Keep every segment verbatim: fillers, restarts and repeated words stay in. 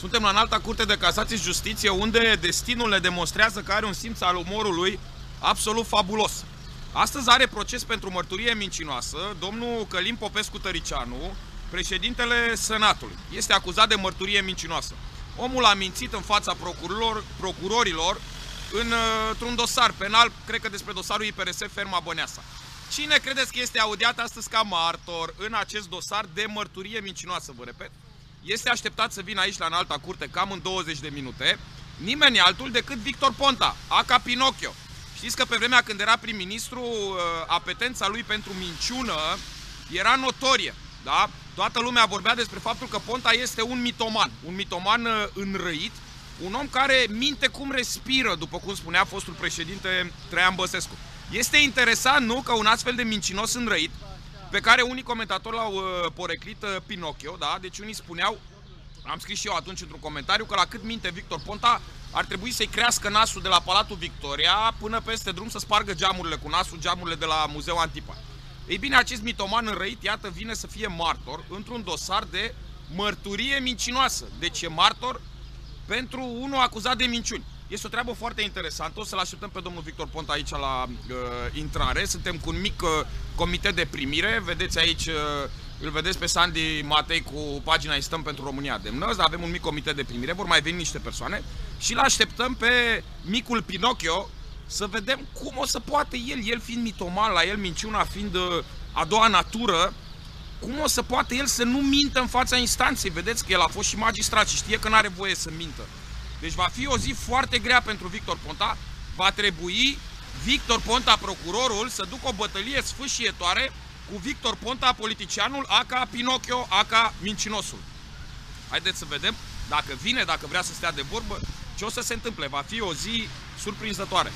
Suntem la Înalta Curte de Casație și Justiție, unde destinul ne demonstrează că are un simț al umorului absolut fabulos. Astăzi are proces pentru mărturie mincinoasă domnul Călin Popescu Tăricianu, președintele Senatului. Este acuzat de mărturie mincinoasă. Omul a mințit în fața procurorilor, procurorilor în, într-un dosar penal, cred că despre dosarul I P R S Ferma Băneasa. Cine credeți că este audiat astăzi ca martor în acest dosar de mărturie mincinoasă, vă repet? Este așteptat să vină aici la Înalta Curte cam în douăzeci de minute, nimeni altul decât Victor Ponta, aka Pinocchio. Știți că pe vremea când era prim-ministru, apetența lui pentru minciună era notorie, da? Toată lumea vorbea despre faptul că Ponta este un mitoman, un mitoman înrăit, un om care minte cum respiră, după cum spunea fostul președinte Traian Băsescu. Este interesant, nu, că un astfel de mincinos înrăit, pe care unii comentatori l-au uh, poreclit uh, Pinocchio, da? Deci unii spuneau, am scris și eu atunci într-un comentariu, că la cât minte Victor Ponta ar trebui să-i crească nasul de la Palatul Victoria până peste drum să spargă geamurile cu nasul, geamurile de la Muzeul Antipa. Ei bine, acest mitoman înrăit, iată, vine să fie martor într-un dosar de mărturie mincinoasă. Deci e martor pentru unul acuzat de minciuni. Este o treabă foarte interesantă, o să-l așteptăm pe domnul Victor Ponta aici la uh, intrare. Suntem cu un mic uh, comitet de primire, vedeți aici, uh, îl vedeți pe Sandy Matei cu pagina Stăm pentru România Demnă, avem un mic comitet de primire, vor mai veni niște persoane și îl așteptăm pe micul Pinocchio să vedem cum o să poate el, el fiind mitoman, la el minciuna fiind uh, a doua natură, cum o să poate el să nu mintă în fața instanței. Vedeți că el a fost și magistrat și știe că nu are voie să mintă. Deci va fi o zi foarte grea pentru Victor Ponta. Va trebui Victor Ponta, procurorul, să ducă o bătălie sfâșietoare cu Victor Ponta, politicianul, aka Pinocchio, aka mincinosul. Haideți să vedem dacă vine, dacă vrea să stea de vorbă, ce o să se întâmple. Va fi o zi surprinzătoare.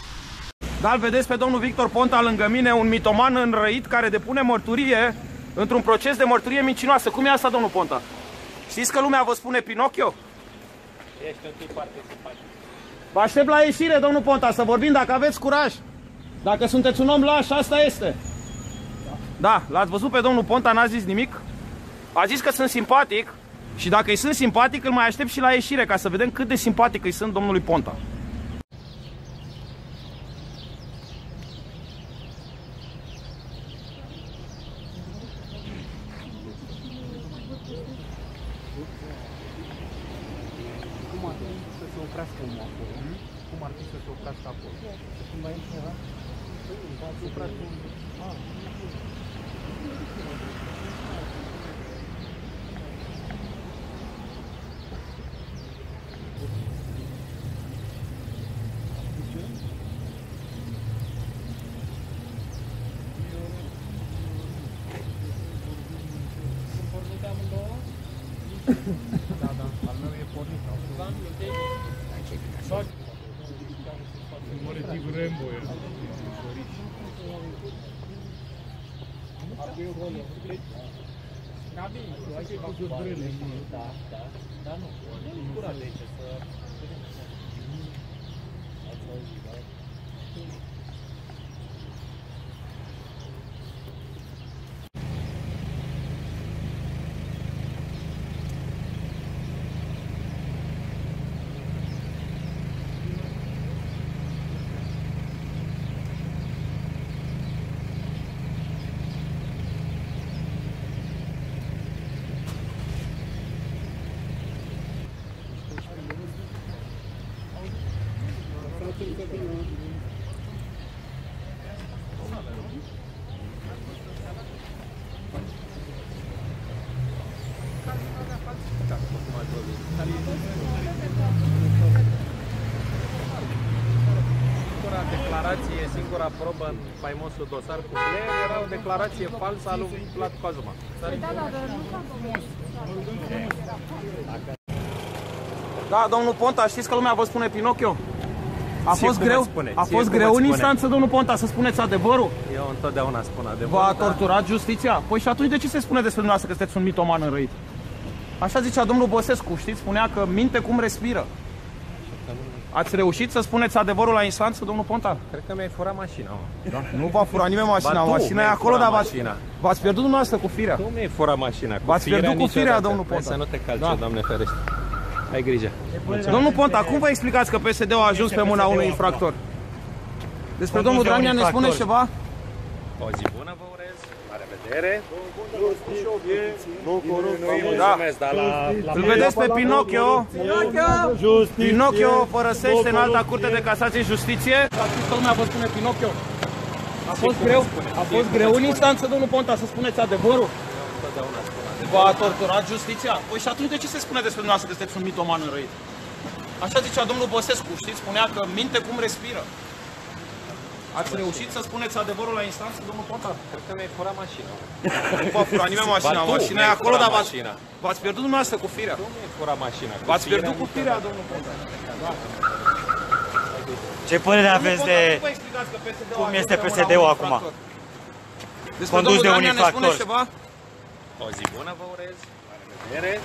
Da, îl vedeți pe domnul Victor Ponta lângă mine, un mitoman înrăit care depune mărturie într-un proces de mărturie mincinoasă. Cum e asta, domnul Ponta? Știți că lumea vă spune Pinocchio? Ești un tip foarte simpatic. Vă aștept la ieșire, domnul Ponta, să vorbim dacă aveți curaj. Dacă sunteți un om laș, asta este. Da, l-ați văzut pe domnul Ponta, n-a zis nimic. A zis că sunt simpatic și dacă îi sunt simpatic, îl mai aștept și la ieșire, ca să vedem cât de simpatic îi sunt domnului Ponta. Cum ar fi să se oprească omul acolo? Cum ar fi să se oprească acolo? Să când mai ești era? Se oprească omul. Sunt pornite amândouă? Da, da, al meu e pornit. Mare tip Rambo e. Gabi, hai să-i fac cu brele. Da, da, dar nu. Nu e curat de aici să... Ați auzit, da? Singura declarație, singura probă în faimosul dosar cu Blair era o declarație falsă a lui Vlad Cozma. Da, domnul Ponta, știți că lumea vă spune Pinocchio? A fost greu, spune, a fost greu în instanță, domnul Ponta, să spuneți adevărul? Eu întotdeauna spun adevărul. V-a torturat justiția? Păi și atunci de ce se spune despre dumneavoastră că sunteți un mitoman înrăit? Așa zicea domnul Băsescu, știți? Spunea că minte cum respiră. Ați reușit să spuneți adevărul la instanță, domnul Ponta? Cred că mi-ai furat mașina, mă. Da? Nu v-a furat nimeni mașina, Ba, mașina e acolo, dar v-ați pierdut dumneavoastră cu firea. Tu mi-ai furat mașina cu V-ați pierdut cu firea, domnul Ponta. Să nu te calce, da. Doamne ferește. Ai grijă. Domnul Ponta, cum vă explicați că P S D-ul a ajuns pe mâna unui infractor? Despre domnul Dragnea ne spuneți ceva? O zi bună vă urez, la revedere. Nu corupție. Da. Dar la... Îl vedeți pe Pinocchio? Pinocchio părăsește în alta curte de casație și justiție. Toată lumea vă spune Pinocchio. A fost greu, a fost greu în instanță, domnul Ponta, să spuneți adevărul? V-a torturat justiția? Păi și atunci de ce se spune despre dumneavoastră că sunteți un mitoman înrăit? Așa zicea domnul Băsescu, știți? Spunea că minte cum respiră. Ați reușit să spuneți adevărul la instanță, domnul Ponta? Cred că mi-ai furat mașina. Nu v-a furat nimeni mașina, Ba, tu mașina e mi-ai acolo, furat dar mașina. v-ați pierdut dumneavoastră cu firea. Nu mi-ai furat mașina. V-ați pierdut cu firea, domnul Ponta. Ce părere aveți de cum este P S D-ul acum? Condus de un infractor. O zi bună vă urez, la revedere.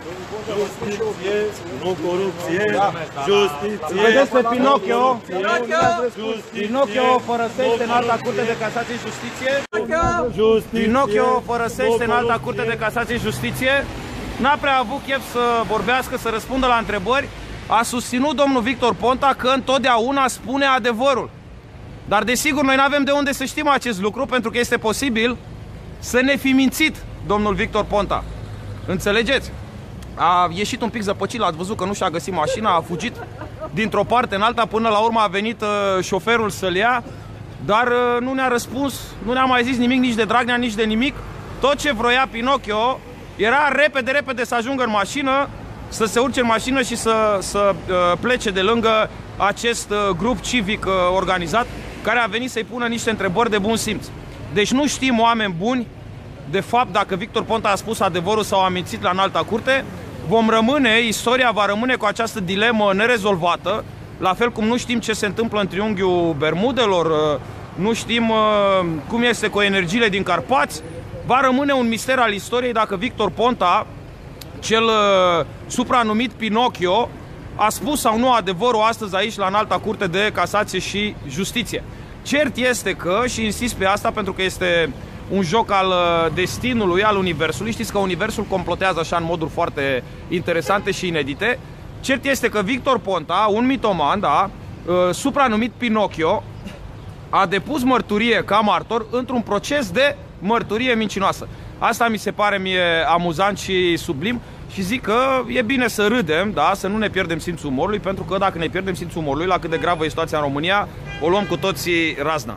Nu corupție. Justiție. Vedeți pe Pinocchio? Pinocchio părăsește în alta curte de casație și justiție. Pinocchio părăsește în alta curte de casație și justiție. N-a prea avut chef să vorbească, să răspundă la întrebări. A susținut domnul Victor Ponta că întotdeauna spune adevărul. Dar desigur noi nu avem de unde să știm acest lucru, pentru că este posibil să ne fi mințit domnul Victor Ponta. Înțelegeți? A ieșit un pic zăpăcit, l-ați văzut că nu și-a găsit mașina, a fugit dintr-o parte în alta, până la urmă a venit uh, șoferul să-l ia, dar uh, nu ne-a răspuns, nu ne-a mai zis nimic nici de Dragnea, nici de nimic. Tot ce vroia Pinocchio era repede, repede să ajungă în mașină, să se urce în mașină și să, să uh, plece de lângă acest uh, grup civic uh, organizat, care a venit să-i pună niște întrebări de bun simț. Deci nu știm, oameni buni, de fapt, dacă Victor Ponta a spus adevărul sau a mințit la înalta curte. Vom rămâne, istoria va rămâne cu această dilemă nerezolvată, la fel cum nu știm ce se întâmplă în triunghiul Bermudelor, nu știm cum este cu energiile din Carpați. Va rămâne un mister al istoriei dacă Victor Ponta, cel supranumit Pinocchio, a spus sau nu adevărul astăzi aici la înalta curte de casație și justiție. Cert este că, și insist pe asta pentru că este un joc al destinului, al universului, știți că universul complotează așa în moduri foarte interesante și inedite. Cert este că Victor Ponta, un mitoman, da, supranumit Pinocchio, a depus mărturie ca martor într-un proces de mărturie mincinoasă. Asta mi se pare mie amuzant și sublim și zic că e bine să râdem, da, să nu ne pierdem simțul umorului, pentru că dacă ne pierdem simțul umorului, la cât de gravă e situația în România, o luăm cu toții razna.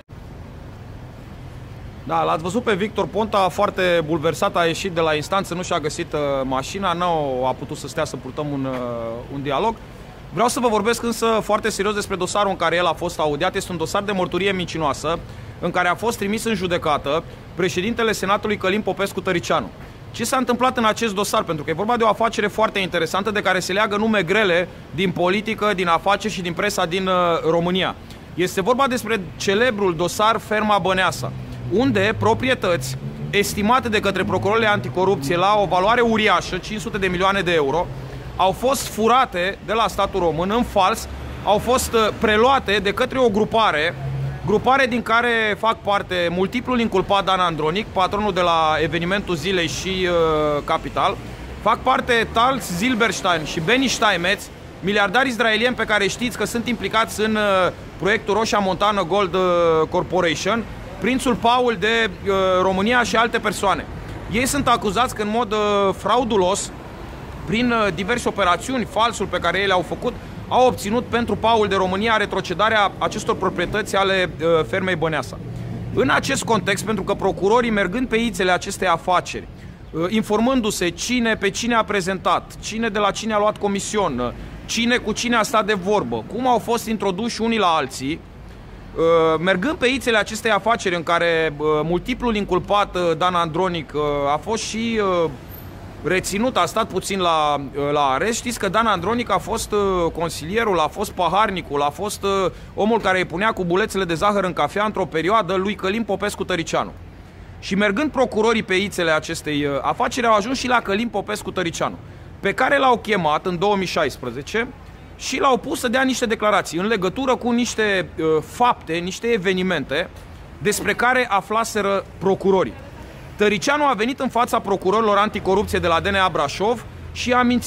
Da, l-ați văzut pe Victor Ponta, foarte bulversat, a ieșit de la instanță, nu și-a găsit uh, mașina, nu a putut să stea să purtăm un, uh, un dialog. Vreau să vă vorbesc însă foarte serios despre dosarul în care el a fost audiat. Este un dosar de mărturie mincinoasă, în care a fost trimis în judecată președintele Senatului Călin Popescu-Tăricianu. Ce s-a întâmplat în acest dosar? Pentru că e vorba de o afacere foarte interesantă de care se leagă nume grele din politică, din afaceri și din presa din uh, România. Este vorba despre celebrul dosar Ferma Băneasa, unde proprietăți estimate de către procurorile anticorupție la o valoare uriașă, cinci sute de milioane de euro, au fost furate de la statul român în fals, au fost preluate de către o grupare, grupare din care fac parte multiplul inculpat Dan Andronic, patronul de la evenimentul zilei și uh, Capital, fac parte Tal Zilberstein și Benny Steinmetz, miliardari israelieni pe care știți că sunt implicați în uh, proiectul Roșia Montană Gold uh, Corporation, prințul Paul de uh, România și alte persoane. Ei sunt acuzați că în mod uh, fraudulos, prin uh, diverse operațiuni, falsuri pe care ei le-au făcut, au obținut pentru Paul de România retrocedarea acestor proprietăți ale uh, fermei Băneasa. În acest context, pentru că procurorii, mergând pe ițele acestei afaceri, uh, informându-se cine pe cine a prezentat, cine de la cine a luat comision, uh, cine cu cine a stat de vorbă, cum au fost introduși unii la alții, Uh, mergând pe ițele acestei afaceri în care uh, multiplul inculpat uh, Dan Andronic uh, a fost și uh, reținut, a stat puțin la, uh, la arest, știți că Dan Andronic a fost uh, consilierul, a fost paharnicul, a fost uh, omul care îi punea cu bulețele de zahăr în cafea într-o perioadă lui Călin Popescu-Tăricianu. Și mergând procurorii pe ițele acestei uh, afaceri, au ajuns și la Călin Popescu-Tăricianu, pe care l-au chemat în două mii șaisprezece și l-au pus să dea niște declarații în legătură cu niște uh, fapte, niște evenimente despre care aflaseră procurorii. Tăricianu a venit în fața procurorilor anticorupție de la D N A Brașov și a mințit.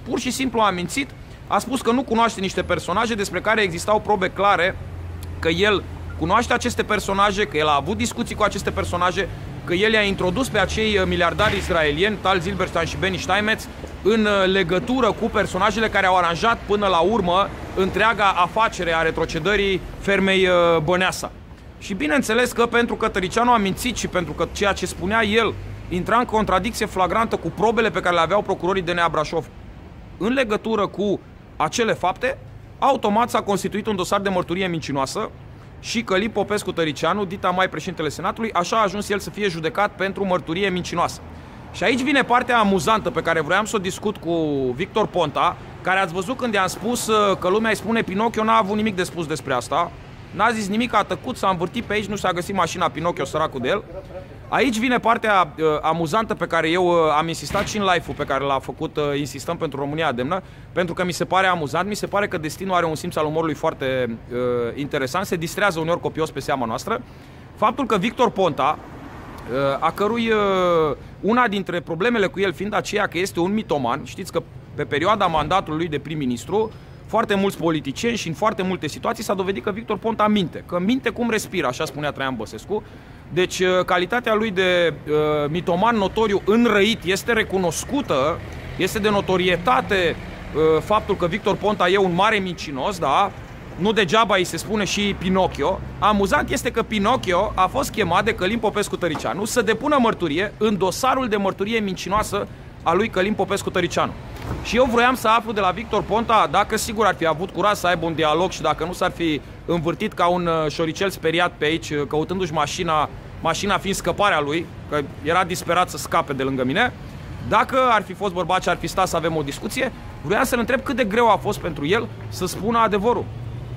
pur și simplu a mințit, a spus că nu cunoaște niște personaje despre care existau probe clare că el cunoaște aceste personaje, că el a avut discuții cu aceste personaje, că el i-a introdus pe acei miliardari israelieni, Tal Zilberstein și Benny Steinmetz, în legătură cu personajele care au aranjat până la urmă întreaga afacere a retrocedării fermei Băneasa. Și bineînțeles că pentru că Tăricianu a mințit și pentru că ceea ce spunea el intra în contradicție flagrantă cu probele pe care le aveau procurorii D N A Brașov în legătură cu acele fapte, automat s-a constituit un dosar de mărturie mincinoasă și Călin Popescu Tăricianu, dita mai președintele Senatului, așa a ajuns el să fie judecat pentru mărturie mincinoasă. Și aici vine partea amuzantă pe care vroiam să o discut cu Victor Ponta, care ați văzut când i-am spus că lumea îi spune Pinocchio, n-a avut nimic de spus despre asta. N-a zis nimic, a tăcut, s-a învârtit pe aici, nu s-a găsit mașina Pinocchio, săracul de el. Aici vine partea uh, amuzantă pe care eu uh, am insistat și în live-ul pe care l-a făcut uh, Insistăm pentru România Demnă, pentru că mi se pare amuzant, mi se pare că destinul are un simț al umorului foarte uh, interesant, se distrează uneori copios pe seama noastră. Faptul că Victor Ponta, uh, a cărui uh, una dintre problemele cu el fiind aceea că este un mitoman, știți că pe perioada mandatului lui de prim-ministru, foarte mulți politicieni și în foarte multe situații s-a dovedit că Victor Ponta minte, că minte cum respiră, așa spunea Traian Băsescu. Deci calitatea lui de uh, mitoman notoriu înrăit este recunoscută, este de notorietate uh, faptul că Victor Ponta e un mare mincinos, da? Nu degeaba îi se spune și Pinocchio. Amuzant este că Pinocchio a fost chemat de Călin Popescu Tăricianu să depună mărturie în dosarul de mărturie mincinoasă a lui Călin Popescu Tăricianu. Și eu vroiam să aflu de la Victor Ponta dacă sigur ar fi avut curaj să aibă un dialog și dacă nu s-ar fi învârtit ca un șoricel speriat pe aici, căutându-și mașina, mașina fiind scăparea lui, că era disperat să scape de lângă mine. Dacă ar fi fost bărbat și ar fi stat să avem o discuție, vroiam să-l întreb cât de greu a fost pentru el să spună adevărul.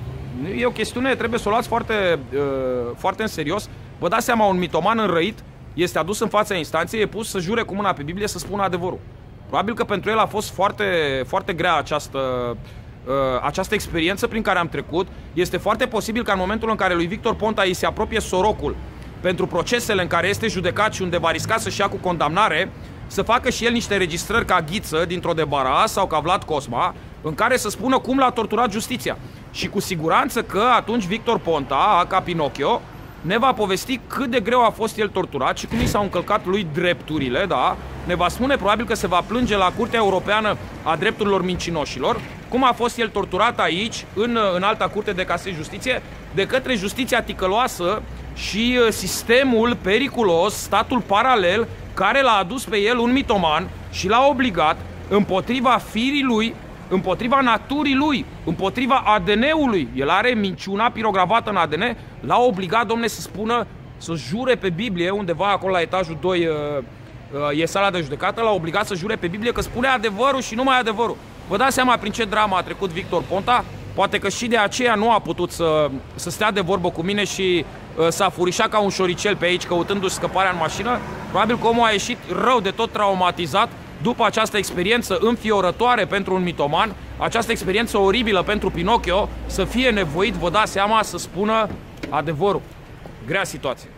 E o chestiune, trebuie să o luați foarte, foarte în serios. Vă dați seama, un mitoman înrăit este adus în fața instanței, e pus să jure cu mâna pe Biblie să spună adevărul. Probabil că pentru el a fost foarte, foarte grea această, uh, această experiență prin care am trecut. Este foarte posibil ca în momentul în care lui Victor Ponta îi se apropie sorocul pentru procesele în care este judecat și unde va risca să-și ia cu condamnare, să facă și el niște înregistrări ca Ghiță dintr-o de Bara sau ca Vlad Cosma, în care să spună cum l-a torturat justiția. Și cu siguranță că atunci Victor Ponta, ca Pinocchio, ne va povesti cât de greu a fost el torturat și cum i s-au încălcat lui drepturile, da? Ne va spune probabil că se va plânge la Curtea Europeană a Drepturilor Mincinoșilor, cum a fost el torturat aici, în, în alta Curte de Casă și Justiție, de către justiția ticăloasă și sistemul periculos, statul paralel, care l-a adus pe el un mitoman și l-a obligat, împotriva firii lui, împotriva naturii lui, împotriva A D N-ului, el are minciuna pirogravată în A D N, l-a obligat, domne, să spună, să jure pe Biblie, undeva acolo la etajul doi uh, uh, e sala de judecată, l-a obligat să jure pe Biblie că spune adevărul și numai adevărul. Vă dați seama prin ce dramă a trecut Victor Ponta? Poate că și de aceea nu a putut să, să stea de vorbă cu mine și uh, s-a furișat ca un șoricel pe aici, căutându-și scăparea în mașină. Probabil că omul a ieșit rău de tot traumatizat după această experiență înfiorătoare pentru un mitoman, această experiență oribilă pentru Pinocchio, să fie nevoit, vă dați seama, să spună adevărul. Grea situație.